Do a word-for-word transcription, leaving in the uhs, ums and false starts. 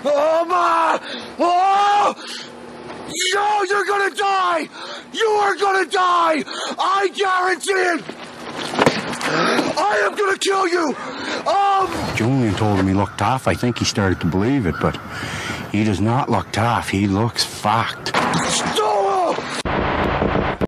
Oh, my! Oh! No, you're gonna die! You are gonna die! I guarantee it! I am gonna kill you! Um... Julian told him he looked tough. I think he started to believe it, but he does not look tough. He looks fucked. Stop!